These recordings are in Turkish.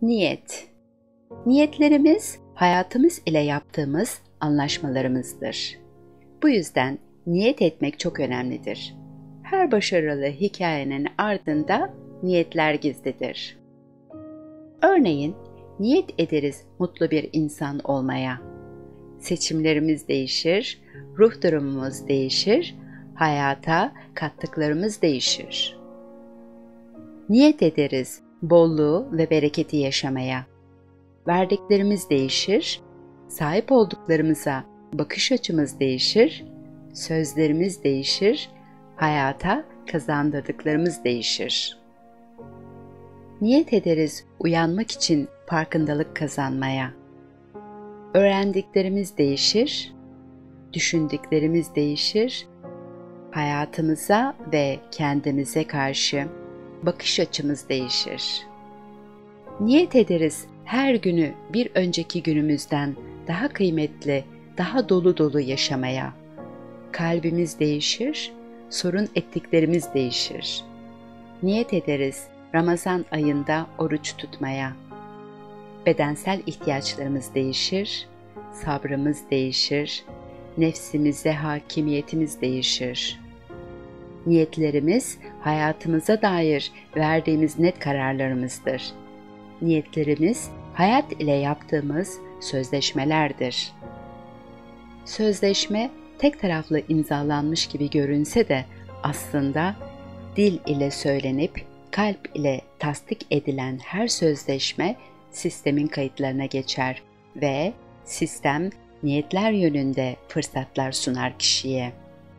Niyet. Niyetlerimiz hayatımız ile yaptığımız anlaşmalarımızdır. Bu yüzden niyet etmek çok önemlidir. Her başarılı hikayenin ardında niyetler gizlidir. Örneğin, niyet ederiz mutlu bir insan olmaya. Seçimlerimiz değişir, ruh durumumuz değişir, hayata kattıklarımız değişir. Niyet ederiz bolluğu ve bereketi yaşamaya. Verdiklerimiz değişir, sahip olduklarımıza bakış açımız değişir, sözlerimiz değişir, hayata kazandırdıklarımız değişir. Niyet ederiz uyanmak için farkındalık kazanmaya. Öğrendiklerimiz değişir, düşündüklerimiz değişir, hayatımıza ve kendimize karşı bakış açımız değişir. Niyet ederiz her günü bir önceki günümüzden daha kıymetli, daha dolu dolu yaşamaya. Kalbimiz değişir, sorun ettiklerimiz değişir. Niyet ederiz Ramazan ayında oruç tutmaya. Bedensel ihtiyaçlarımız değişir, sabrımız değişir, nefsimize hakimiyetimiz değişir. Niyetlerimiz hayatımıza dair verdiğimiz net kararlarımızdır. Niyetlerimiz hayat ile yaptığımız sözleşmelerdir. Sözleşme tek taraflı imzalanmış gibi görünse de aslında dil ile söylenip kalp ile tasdik edilen her sözleşme sistemin kayıtlarına geçer ve sistem niyetler yönünde fırsatlar sunar kişiye.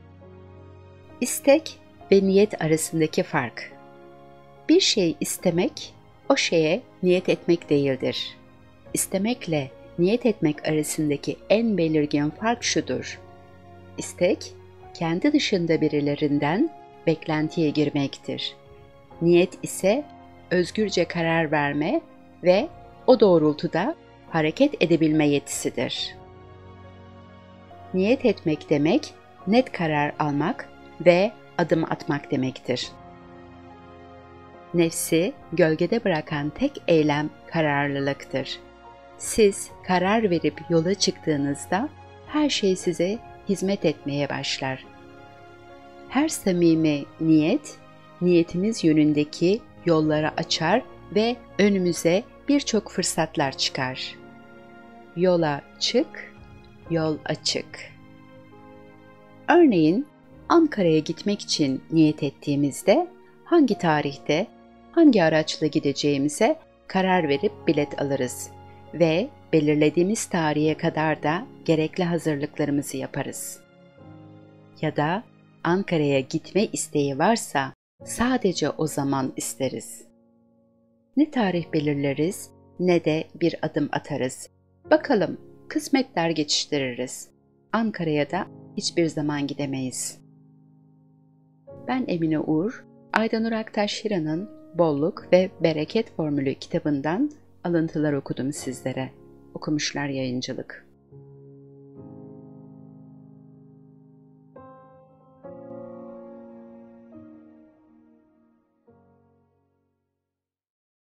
İstek ve niyet arasındaki fark. Bir şey istemek, o şeye niyet etmek değildir. İstemekle niyet etmek arasındaki en belirgin fark şudur. İstek, kendi dışında birilerinden beklentiye girmektir. Niyet ise özgürce karar verme ve o doğrultuda hareket edebilme yetisidir. Niyet etmek demek, net karar almak ve adım atmak demektir. Nefsi gölgede bırakan tek eylem kararlılıktır. Siz karar verip yola çıktığınızda her şey size hizmet etmeye başlar. Her samimi niyet, niyetimiz yönündeki yolları açar ve önümüze birçok fırsatlar çıkar. Yola çık, yol açık. Örneğin, Ankara'ya gitmek için niyet ettiğimizde hangi tarihte, hangi araçla gideceğimize karar verip bilet alırız ve belirlediğimiz tarihe kadar da gerekli hazırlıklarımızı yaparız. Ya da Ankara'ya gitme isteği varsa sadece o zaman isteriz. Ne tarih belirleriz ne de bir adım atarız. Bakalım kısmetler geçiştiririz. Ankara'ya da hiçbir zaman gidemeyiz. Ben Emine Uğur, Aydanur Aktaş Hira'nın Bolluk ve Bereket Formülü kitabından alıntılar okudum sizlere. Okumuşlar Yayıncılık.